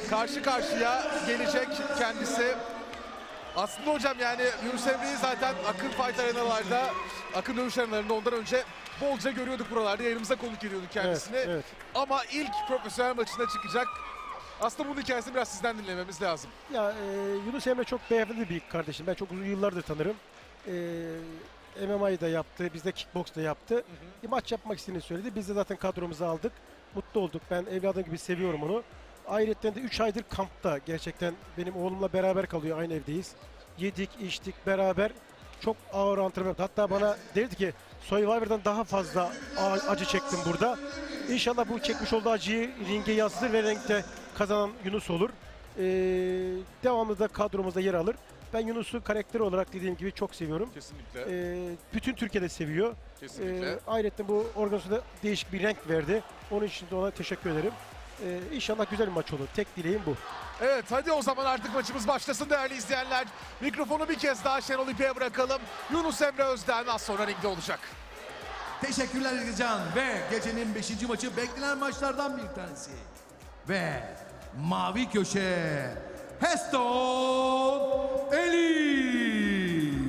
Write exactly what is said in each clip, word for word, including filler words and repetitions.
karşı karşıya gelecek kendisi. Aslında hocam yani Yunus Emre'yi zaten Akın Fight arenalarda, Akın dövüş arenalarında ondan önce bolca görüyorduk buralarda. Yayınımıza konuk ediyorduk kendisini. Evet, evet. Ama ilk profesyonel maçına çıkacak. Aslında bunun hikayesini biraz sizden dinlememiz lazım. Ya e, Yunus Emre çok beyefendi bir kardeşim. Ben çok uzun yıllardır tanırım. E, M M A'yı da yaptı, biz de kickbox da yaptı. Hı hı. Bir maç yapmak istediğini söyledi. Biz de zaten kadromuzu aldık. Mutlu olduk. Ben evladım gibi seviyorum onu. Ayrıca de üç aydır kampta. Gerçekten benim oğlumla beraber kalıyor. Aynı evdeyiz. Yedik, içtik beraber. Çok ağır antrenman. Hatta bana dedi ki Survivor'dan daha fazla acı çektim burada. İnşallah bu çekmiş olduğu acıyı ringe yansıtır ve ringde kazanan Yunus olur. Ee, devamlı da kadromuzda yer alır. Ben Yunus'u karakter olarak dediğim gibi çok seviyorum. Kesinlikle. Ee, bütün Türkiye'de seviyor. Kesinlikle. Ee, ayrıca bu organizasyonda değişik bir renk verdi. Onun için de ona teşekkür ederim. Ee, inşallah güzel bir maç olur. Tek dileğim bu. Evet, hadi o zaman artık maçımız başlasın değerli izleyenler. Mikrofonu bir kez daha Şenol İpek'e bırakalım. Yunus Emre Özden az sonra ringde olacak. Teşekkürler İlgican ve gecenin beşinci maçı beklenen maçlardan bir tanesi. Ve mavi köşe Heston Ellis.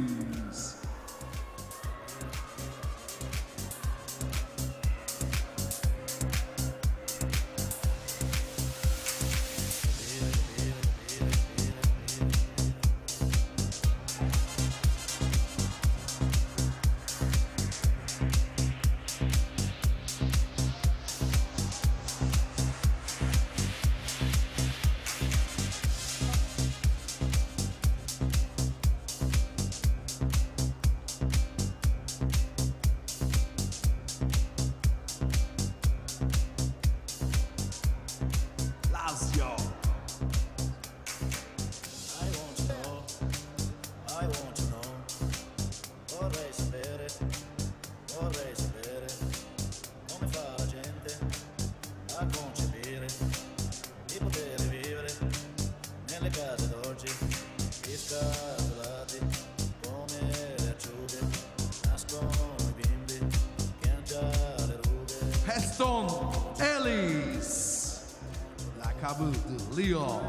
Heston Ellis, lakabı The Leo.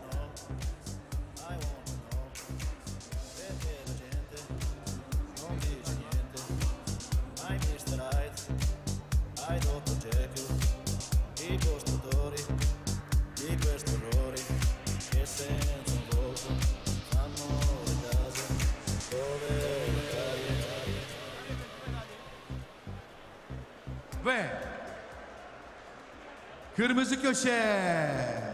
Ve kırmızı köşe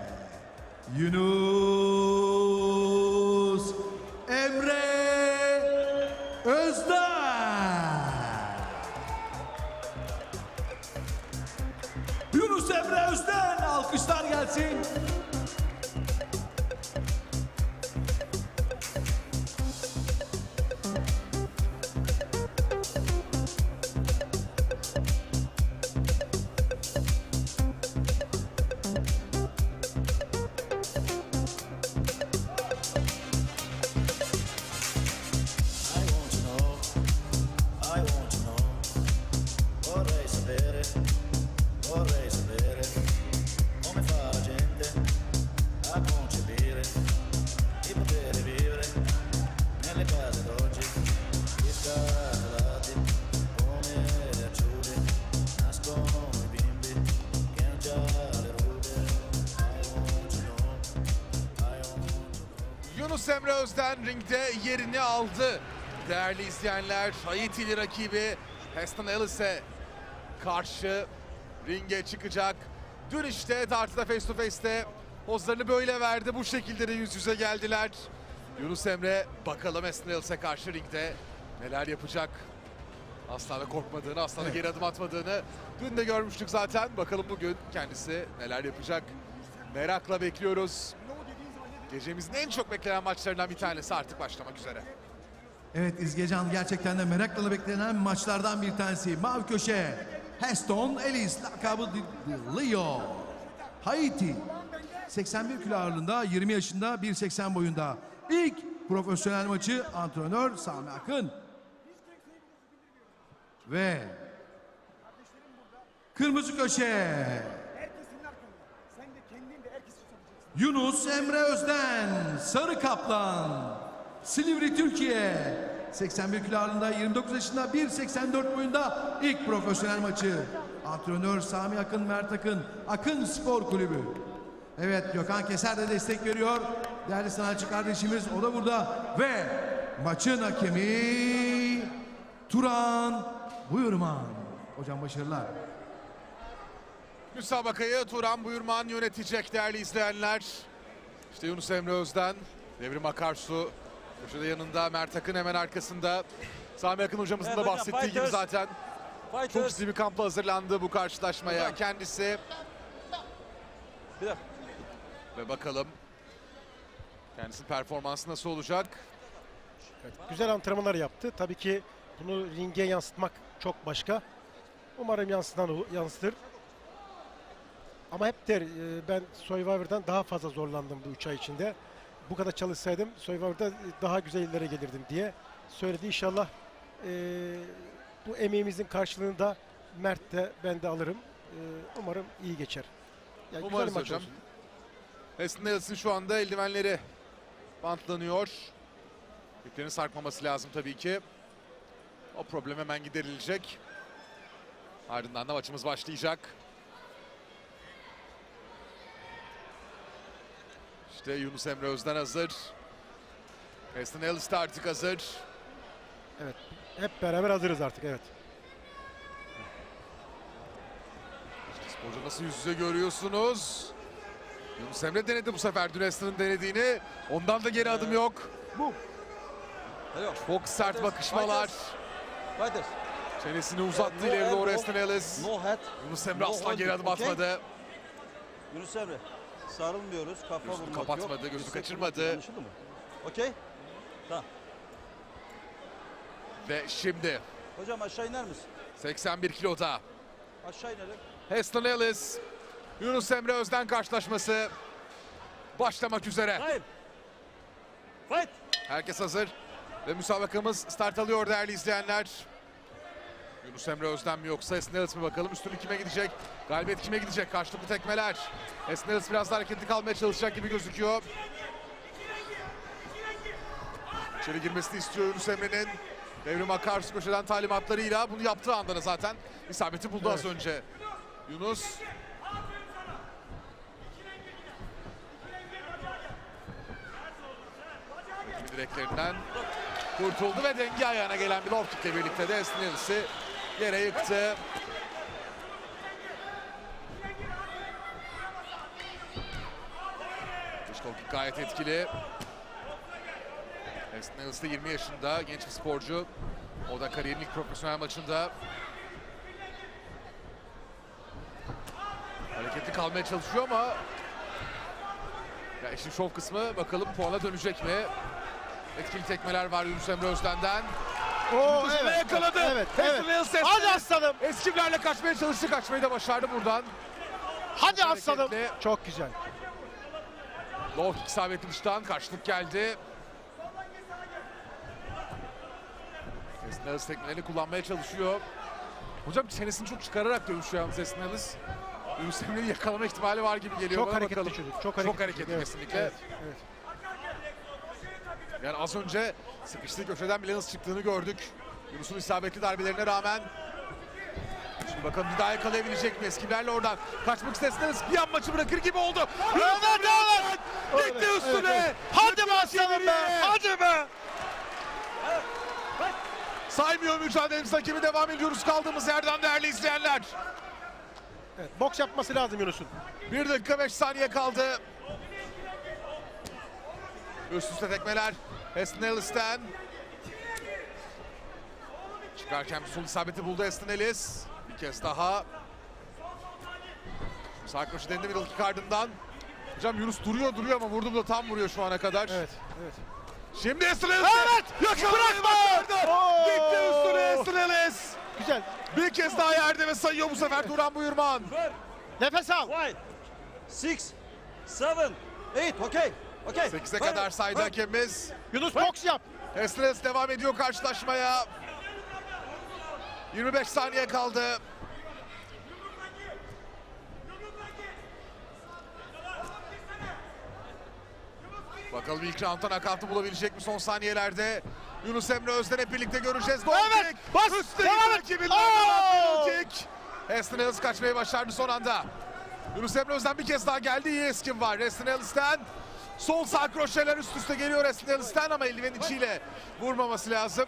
Yunus Emre Özden. Yunus Emre Özden, alkışlar gelsin. Yunus Emre Özden ringde yerini aldı. Değerli izleyenler, Haitili rakibi Heston Ellis'e karşı ringe çıkacak. Dün işte tartıda face to face'te pozlarını böyle verdi. Bu şekilde de yüz yüze geldiler. Yunus Emre bakalım Heston Ellis'e karşı ringde neler yapacak. Asla da korkmadığını, asla da Evet. geri adım atmadığını dün de görmüştük zaten. Bakalım bugün kendisi neler yapacak. Merakla bekliyoruz. Gecemizin en çok beklenen maçlarından bir tanesi artık başlamak üzere. Evet İzgecan, gerçekten de merakla beklenen maçlardan bir tanesi. Mavi köşe Heston Ellis, lakabı The Leo. Haiti. seksen bir kilo ağırlığında, yirmi yaşında, bir seksen boyunda. İlk profesyonel maçı antrenör Sami Akın. Ve kırmızı köşe Herkes senin arkanda. Sen de kendin de herkes tutabileceksin. Yunus Emre Özden, Sarı Kaplan, Silivri Türkiye. seksen bir kilo ağırlığında yirmi dokuz yaşında bir seksen dört boyunda ilk profesyonel maçı. Antrenör Sami Akın Mert Akın, Akın Spor Kulübü. Evet, Gökhan Keser de destek veriyor. Değerli sanatçı kardeşimiz o da burada. Ve maçın hakemi Turan Buyurman. Hocam başarılar. Müsabakayı Turan Buyurman yönetecek değerli izleyenler. İşte Yunus Emre Özden, Devrim Akarsu. Köşede yanında Mert Akın hemen arkasında. Sami Akın hocamızın da Evet hocam, bahsettiği gibi fighters. zaten çok Fighters. ciddi bir kampla hazırlandı bu karşılaşmaya. Hocam. Kendisi Bir dakika. ve bakalım kendisinin performansı nasıl olacak? Evet, güzel antrenmanlar yaptı. Tabii ki bunu ringe yansıtmak çok başka. Umarım yansıtan o- yansıtır. Ama hep der, e, ben Survivor'dan daha fazla zorlandım bu üç ay içinde. Bu kadar çalışsaydım Survivor'da daha güzel yerlere gelirdim diye söyledi. İnşallah e, bu emeğimizin karşılığını da Mert de ben de alırım. E, umarım iyi geçer. Yani güzel Umarız maç hocam. olsun. Weston Ellis'in şu anda eldivenleri bantlanıyor. İplerin sarkmaması lazım tabii ki. O problem hemen giderilecek. Ardından da maçımız başlayacak. İşte Yunus Emre Özden hazır. Weston Ellis de artık hazır. Evet. Hep beraber hazırız artık. Evet. İşte sporcu nasıl yüz yüze görüyorsunuz. Yunus Emre denedi bu sefer dün Weston'ın denediğini. Ondan da geri adım yok. Hello. Çok sert bakışmalar. Fighters. Çenesini uzattı No ileri doğru elbow, Weston Ellis. No head. Yunus Emre no asla holding, geri adım okay? atmadı. Yunus Emre. Sarılmıyoruz. Kafa Gözünü vurmak kapatmadı, yok. gözünü Dirsek kaçırmadı. vurmak, anlaşıldı mı? Okey. Tamam. Ve şimdi Hocam aşağı iner misin? seksen bir kiloda Aşağı inelim. Weston Ellis, Yunus Emre Özden karşılaşması başlamak üzere. Time. Fight. Herkes hazır ve müsabakamız start alıyor değerli izleyenler. Yunus Emre Özden mi yoksa Weston Ellis mi bakalım. Üstünlük kime gidecek? Galibiyet kime gidecek? Karşılıklı tekmeler. Weston Ellis biraz daha hareketli kalmaya çalışacak gibi gözüküyor. İçeri girmesini istiyor Yunus Emre'nin. Devrim Akarsu köşeden talimatlarıyla bunu yaptığı anda da zaten isabeti buldu az Evet. önce. Yunus. Rakibi direklerinden kurtuldu ve denge ayağına gelen bir low kickle birlikte de Weston Ellis'i yere yıktı. İşte low kick gayet etkili. Weston Ellis de yirmi yaşında genç bir sporcu. O da kariyerin ilk profesyonel maçında. Hareketli kalmaya çalışıyor ama ya işin şov kısmı bakalım puana dönecek mi? Etkili tekmeler var Yunus Emre Özden'den. Oo, Dışına yakaladı. Evet, evet. Weston Ellis Hadi sesli. aslanım. Eskimlerle kaçmaya çalıştı. Kaçmayı da başardı buradan. Hadi aslanım. Hareketli. Çok güzel. Low kick isabetli dıştan karşılık geldi. Weston Ellis tekmelerini kullanmaya çalışıyor. Hocam çenesini çok çıkararak dövüşüyor yalnız Weston Ellis. Yunus Emre'yi yakalama ihtimali var gibi geliyor. Çok bana hareketli bakalım. çocuk. Çok hareketli, Çok hareketli Evet, kesinlikle. Evet, evet. Yani az önce sıkıştığı köşeden bile nasıl çıktığını gördük. Yunus'un isabetli darbelerine rağmen. Şimdi bakalım bir daha yakalayabilecek mi? Eskimlerle oradan kaçmak isterseniz bir an maçı bırakır gibi oldu. Evet, evet. Gitti Evet, üstüne. evet. Hadi be aslanım be. Hadi be. Saymıyor mücadelemiz, hakemi devam ediyoruz kaldığımız yerden değerli izleyenler. Evet, boks yapması lazım Yunus'un. bir dakika beş saniye kaldı. Üst üste tekmeler Weston Ellis'ten. Çıkarken bir sol isabeti buldu Weston Ellis. Bir kez daha. Sağ köşe denedi middle kick ardından. Hocam Yunus duruyor duruyor ama vurdu da tam vuruyor şu ana kadar. Evet, evet. Şimdi Weston Ellis. Evet! Yakalamayı başardı. Oo! Gitti üstüne Weston Ellis. Güzel. Bir kez daha yerde ve sayıyor bu sefer Turan Buyurman. Nefes al. Fight. Six. Seven. Eight. Okay. Okay. sekize Fight. kadar saydı Fight. hakemimiz. Yunus boks yap. Weston Ellis devam ediyor karşılaşmaya. yirmi beş saniye kaldı. Bakalım ilk round'dan nakavtı bulabilecek mi son saniyelerde? Yunus Emre Özden hep birlikte göreceğiz. Goal Evet, kick. bas, Üstelik devam et. rakibinden Oo! bir kick. Aston Ellis kaçmayı başardı son anda. Yunus Emre Özden bir kez daha geldi. İyi eskim var Aston Ellis'ten. Sol sağ kroşeler üst üste geliyor Aston Ellis'ten ama eldiven içiyle vurmaması lazım.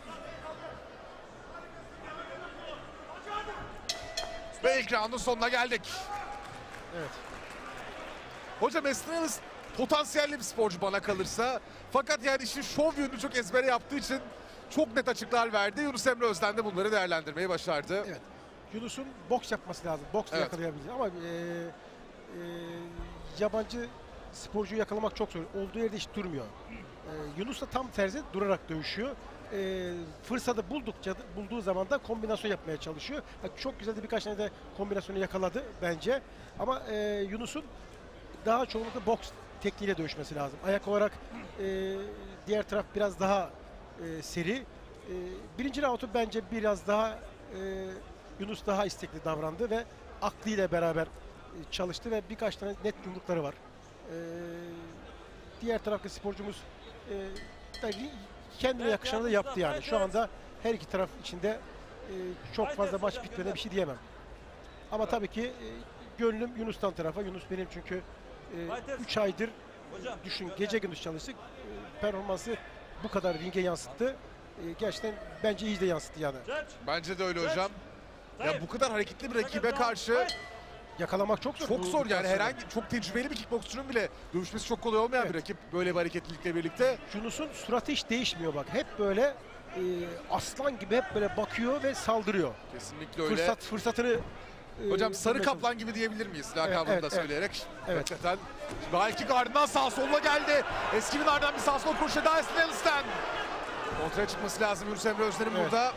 Ve ilk roundun sonuna geldik. Evet. Hocam Aston Ellis potansiyelli bir sporcu bana kalırsa. Fakat yani işin şov yönünü çok ezbere yaptığı için çok net açıklar verdi. Yunus Emre Özden de bunları değerlendirmeyi başardı. Evet. Yunus'un boks yapması lazım. Boks Evet. yakalayabilir ama e, e, yabancı sporcuyu yakalamak çok zor. Olduğu yerde hiç durmuyor. E, Yunus da tam tersi durarak dövüşüyor. E, fırsatı buldukça bulduğu zaman da kombinasyon yapmaya çalışıyor. Ha, çok güzel de birkaç tane de kombinasyonu yakaladı bence. Ama e, Yunus'un daha çoğunlukla boks tekniğiyle dövüşmesi lazım. Ayak olarak e, diğer taraf biraz daha e, seri. E, birinci roundu bence biraz daha e, Yunus daha istekli davrandı ve aklıyla beraber e, çalıştı ve birkaç tane net yumrukları var. E, diğer taraftaki sporcumuz e, tabii kendine yakışanı da yaptı yani. Şu anda her iki taraf içinde e, çok fazla maç bitmeden bir şey diyemem. Ama tabii ki e, gönlüm Yunus'tan tarafa. Yunus benim çünkü üç aydır Hocam, düşün gece gündüz çalıştık. E, performansı bu kadar ringe yansıttı. E, gerçekten bence iyi de yansıttı yani. Bence de öyle hocam. Ya bu kadar hareketli bir rakibe karşı Yakalamak çok zor. çok bu- zor bu yani. tarz Herhangi çok tecrübeli bir kickboksçunun bile dövüşmesi çok kolay olmayan Evet. bir rakip böyle bir hareketlilikle birlikte. Yunus'un suratı hiç değişmiyor bak. Hep böyle e, aslan gibi hep böyle bakıyor ve saldırıyor. Kesinlikle öyle. Fırsat fırsatını e, Hocam sarı bulmaya kaplan gibi diyebilir miyiz lakabını evet, da evet. söyleyerek. Evet. Hakikaten. Belki ardından sağ solla geldi. Eskinin ardından bir sağ sol kurşu daha Aston Ellis'ten. Kontraya çıkması lazım Yunus Emre Özden'in Evet. burada.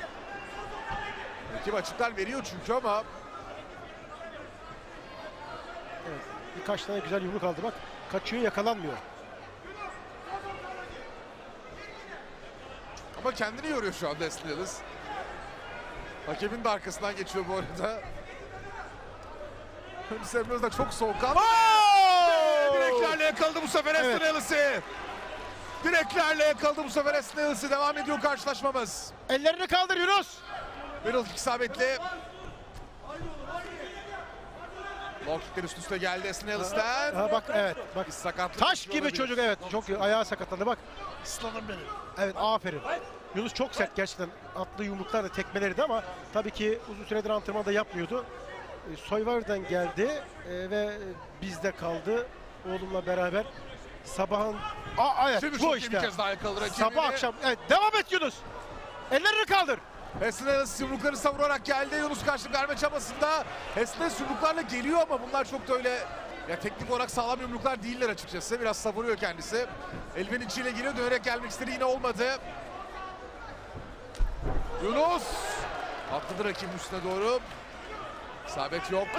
Rakip açıklar veriyor çünkü ama Evet. Birkaç tane güzel yumruk aldı bak. Kaçıyor, yakalanmıyor. ama kendini yoruyor şu anda Aston Ellis. Hakemin de arkasından geçiyor bu arada. Yunus Emre Özden çok soğukkanlı. Direklerle yakaladı bu sefer Aston Evet. Ellis'i. Direklerle yakaladı bu sefer Aston Ellis'i. Devam ediyor karşılaşmamız. Ellerini kaldır Yunus. Middle kick isabetli. Low kickler üst üste geldi Aston Ellis'ten. Ha bak evet bak. Bir sakatlık Taş geçiriyor gibi olabilir. çocuk evet. Çok iyi. Ayağı sakatlandı bak. Islanım benim. Evet aferin. Yunus çok sert gerçekten. Atlı yumruklar da tekmelerdi ama tabii ki uzun süredir antrenman da yapmıyordu. E, Survivor'dan geldi e, ve bizde kaldı. Oğlumla beraber sabahın Aa, evet Şimdi bu çok iyi işte. bir kez daha yakaladı rakibini. Sabah akşam evet devam et Yunus. Ellerini kaldır. Aston Ellis yumrukları savurarak geldi. Yunus karşılık verme çabasında. Aston Ellis yumruklarla geliyor ama bunlar çok da öyle ya teknik olarak sağlam yumruklar değiller açıkçası. Biraz savuruyor kendisi. Elven içiyle geliyor. Dönerek gelmek istedi. Yine olmadı. Yunus atladı rakibin üstüne doğru. İsabet yok.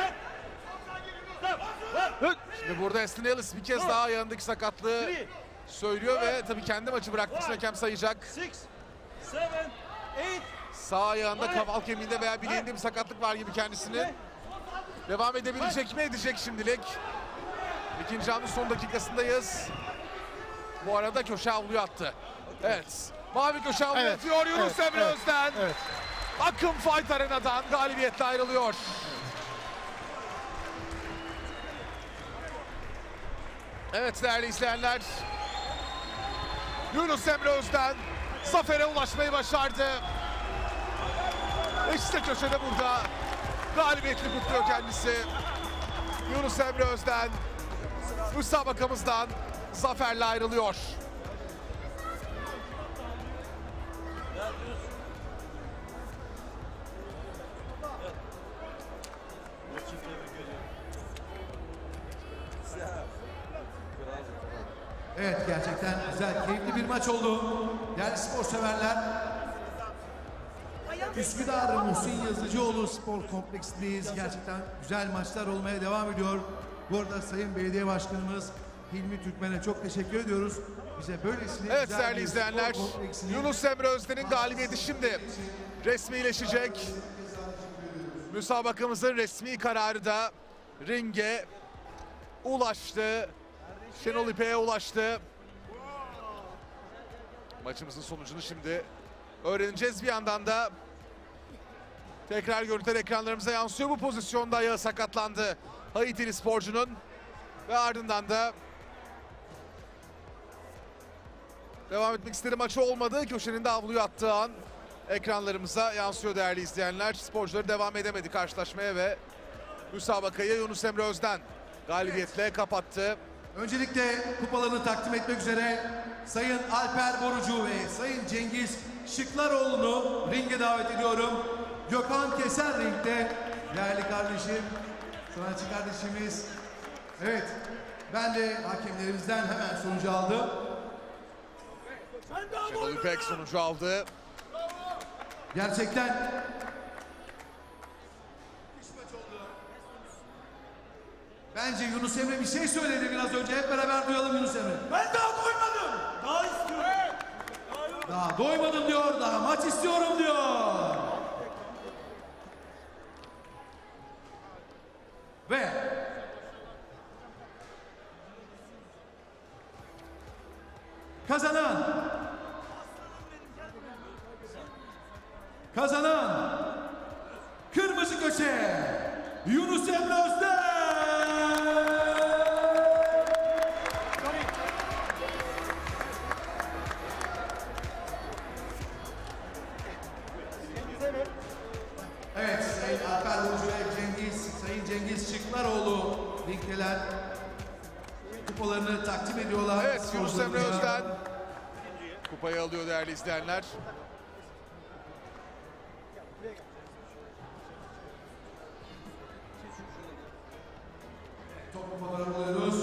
Şimdi burada Aston Ellis bir kez daha ayağındaki sakatlığı söylüyor ve tabii kendi maçı bıraktığı için hakem sayacak. Six, seven, eight. Sağ ayağında kaval kemiğinde veya bileğinde bir sakatlık var gibi kendisinin. Devam edebilecek mi? Edecek şimdilik. İkinci roundun son dakikasındayız. Bu arada köşe avluyu attı. Evet. Mavi köşe avluyu Evet, atıyor Yunus evet, Emre evet, Özden. Evet. Akın Fight Arena'dan galibiyetle ayrılıyor. Evet değerli izleyenler. Yunus Emre Özden zafere ulaşmayı başardı. İşte köşede burada. Galibiyetli kutluyor kendisi. Yunus Emre Özden müsabakamızdan zaferle ayrılıyor. Evet gerçekten güzel, keyifli bir maç oldu. Değerli spor severler. Üsküdar Muhsin Yazıcıoğlu Spor Kompleksi'ndeyiz. Gerçekten güzel maçlar olmaya devam ediyor. Bu arada Sayın Belediye Başkanımız Hilmi Türkmen'e çok teşekkür ediyoruz. Bize böylesine Evet güzel değerli bir izleyenler, spor kompleksini- Yunus Emre Özden'in galibiyeti şimdi resmileşecek. Müsabakamızın resmi kararı da ringe ulaştı. Şenol İpek'e ulaştı. Maçımızın sonucunu şimdi öğreneceğiz. Bir yandan da tekrar görüntüler ekranlarımıza yansıyor. Bu pozisyonda ayağı sakatlandı Haitili sporcunun ve ardından da devam etmek istediği maçı olmadı. Köşenin de avluyu attığı an ekranlarımıza yansıyor değerli izleyenler. Sporcuları devam edemedi karşılaşmaya ve müsabakayı Yunus Emre Özden galibiyetle kapattı. Öncelikle kupalarını takdim etmek üzere Sayın Alper Borucu ve Sayın Cengiz Şıklaroğlu'nu ringe davet ediyorum. Gökhan Keser ringde. Değerli kardeşim, sanatçı kardeşimiz. Evet, ben de hakemlerimizden hemen sonucu aldım. Şenol İpek sonucu aldı. Gerçekten bence Yunus Emre bir şey söyledi biraz önce. Hep beraber duyalım Yunus Emre. Ben daha doymadım. Daha istiyorum. Daha doymadım diyor, daha maç istiyorum diyor. Ve kazanan kazanan kırmızı köşe Yunus Emre Özden. Evet, Sayın Alper Borucu ve Cengiz, Sayın Cengiz Şıklaroğlu ringdeler. Kupalarını takdim ediyorlar. Evet, Yunus Emre sporcularımıza. Özden kupayı alıyor değerli izleyenler. Top kupaları buluyoruz.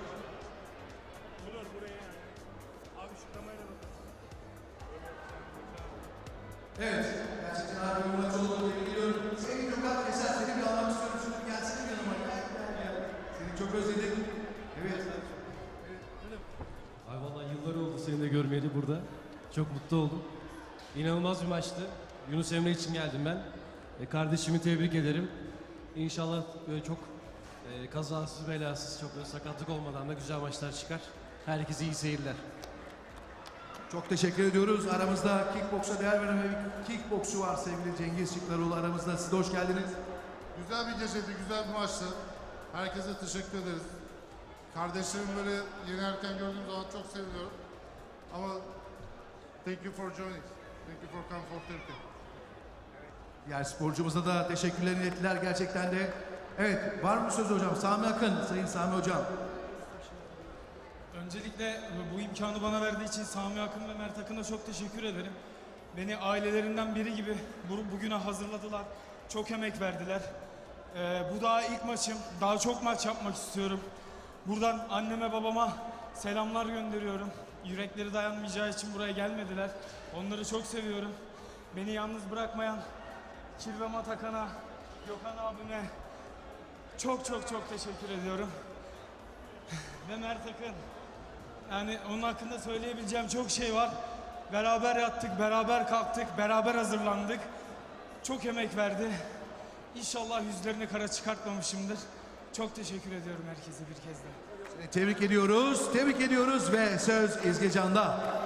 Evet, gerçekten harika bir maç olduğunu tebrik ediyorum. Sayın Gökhan Keser, seni bir almak istiyorum. Şunu gelsene yanıma. Gel, gel, gel. Seni çok özledik. Evet. Ay vallahi yıllar oldu seni de görmeyeli burada. Çok mutlu oldum. İnanılmaz bir maçtı. Yunus Emre için geldim ben. E, kardeşimi tebrik ederim. İnşallah böyle çok e, kazasız belasız, çok böyle sakatlık olmadan da güzel maçlar çıkar. Herkese iyi seyirler. Çok teşekkür ediyoruz. Aramızda kickboksa değer veren bir kickboksu var sevgili Cengiz Şıklaroğlu aramızda. Siz de hoş geldiniz. Güzel bir geceydi, güzel bir maçtı. Herkese teşekkür ederiz. Kardeşlerimi böyle yenerken gördüğüm zaman çok seviniyorum. Ama thank you for joining. Thank you for coming for Turkey. Diğer sporcumuza da teşekkürler ilettiler gerçekten de. Evet, var mı söz hocam? Sami Akın, Sayın Sami Hocam. Öncelikle bu imkanı bana verdiği için Sami Akın ve Mert Akın'a çok teşekkür ederim. Beni ailelerinden biri gibi bu- bugüne hazırladılar. Çok emek verdiler. Ee, bu daha ilk maçım. Daha çok maç yapmak istiyorum. Buradan anneme babama selamlar gönderiyorum. Yürekleri dayanmayacağı için buraya gelmediler. Onları çok seviyorum. Beni yalnız bırakmayan Kirvem Atakan'a, Gökhan abime çok çok çok teşekkür ediyorum. Ve Mert Akın. Yani onun hakkında söyleyebileceğim çok şey var. Beraber yattık, beraber kalktık, beraber hazırlandık. Çok emek verdi. İnşallah yüzlerini kara çıkartmamışımdır. Çok teşekkür ediyorum herkese bir kez daha. Tebrik ediyoruz, tebrik ediyoruz ve söz İzgecan'da.